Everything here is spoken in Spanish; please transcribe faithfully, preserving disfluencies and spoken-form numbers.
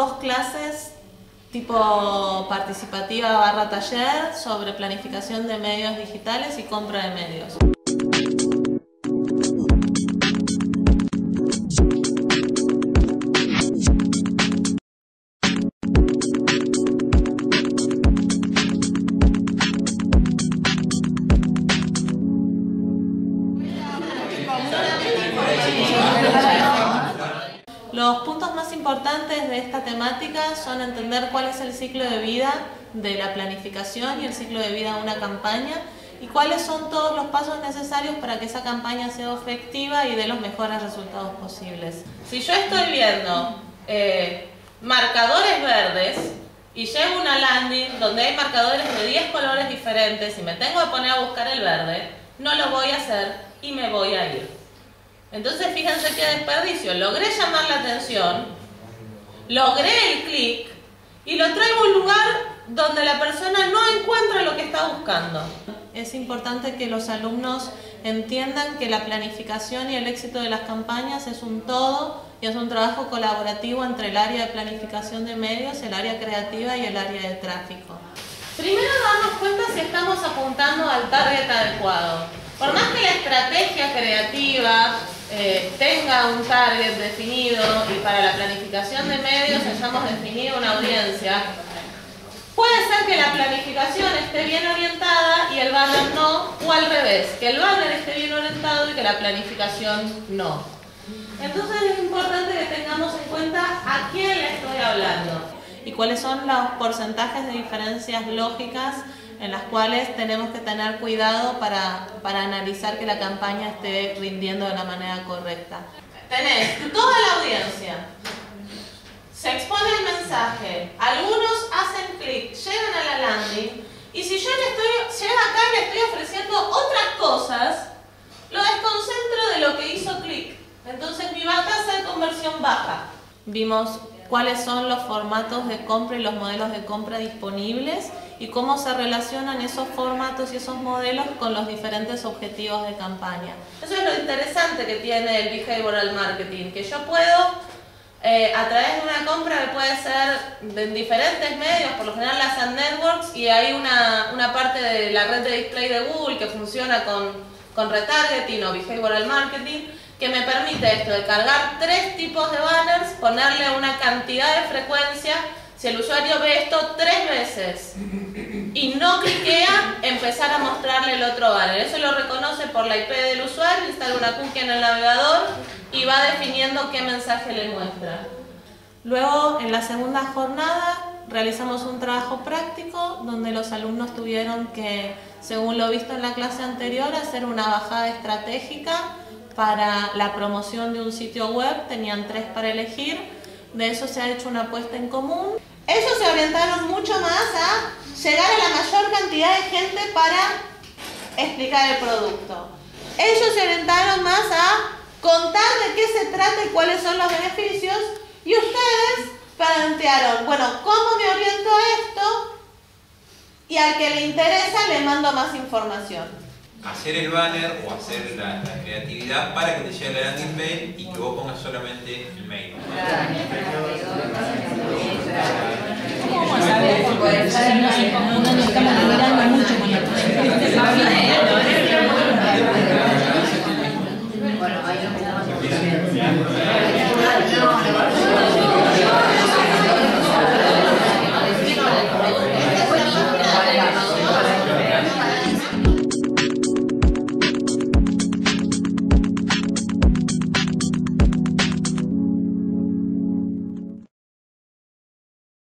dos clases tipo participativa barra taller sobre planificación de medios digitales y compra de medios. Los puntos más importantes de esta temática son entender cuál es el ciclo de vida de la planificación y el ciclo de vida de una campaña y cuáles son todos los pasos necesarios para que esa campaña sea efectiva y dé los mejores resultados posibles. Si yo estoy viendo eh, marcadores verdes y llego a una landing donde hay marcadores de diez colores diferentes y me tengo que poner a buscar el verde, no lo voy a hacer y me voy a ir. Entonces fíjense qué desperdicio, logré llamar la atención, logré el clic y lo traigo a un lugar donde la persona no encuentra lo que está buscando. Es importante que los alumnos entiendan que la planificación y el éxito de las campañas es un todo y es un trabajo colaborativo entre el área de planificación de medios, el área creativa y el área de tráfico. Primero darnos cuenta si estamos apuntando al target adecuado. Por más que la estrategia creativa eh, tenga un target definido y para la planificación de medios hayamos definido una audiencia, puede ser que la planificación esté bien orientada y el banner no, o al revés, que el banner esté bien orientado y que la planificación no. Entonces es importante que tengamos en cuenta a quién le estoy hablando y cuáles son los porcentajes de diferencias lógicas en las cuales tenemos que tener cuidado para, para analizar que la campaña esté rindiendo de la manera correcta. Tenés toda la audiencia, se expone el mensaje, algunos hacen clic, llegan a la landing y si yo le estoy, llego acá y le estoy ofreciendo otras cosas, lo desconcentro de lo que hizo clic. Entonces mi tasa de conversión baja. Vimos cuáles son los formatos de compra y los modelos de compra disponibles y cómo se relacionan esos formatos y esos modelos con los diferentes objetivos de campaña. Eso es lo interesante que tiene el behavioral marketing, que yo puedo, eh, a través de una compra que puede ser de diferentes medios, por lo general las ad networks, y hay una, una parte de la red de display de Google que funciona con, con retargeting o behavioral marketing, que me permite esto de cargar tres tipos de banners, ponerle una cantidad de frecuencia. Si el usuario ve esto tres veces y no cliquea, empezar a mostrarle el otro banner. Eso lo reconoce por la I P del usuario, instala una cookie en el navegador y va definiendo qué mensaje le muestra. Luego, en la segunda jornada, realizamos un trabajo práctico donde los alumnos tuvieron que, según lo visto en la clase anterior, hacer una bajada estratégica para la promoción de un sitio web. Tenían tres para elegir. De eso se ha hecho una apuesta en común. Ellos se orientaron mucho más a llegar a la mayor cantidad de gente para explicar el producto. Ellos se orientaron más a contar de qué se trata y cuáles son los beneficios. Y ustedes plantearon, bueno, ¿cómo me oriento a esto? Y al que le interesa le mando más información. Hacer el banner o hacer la, la creatividad para que te llegue la landing mail y que vos pongas solamente el mail.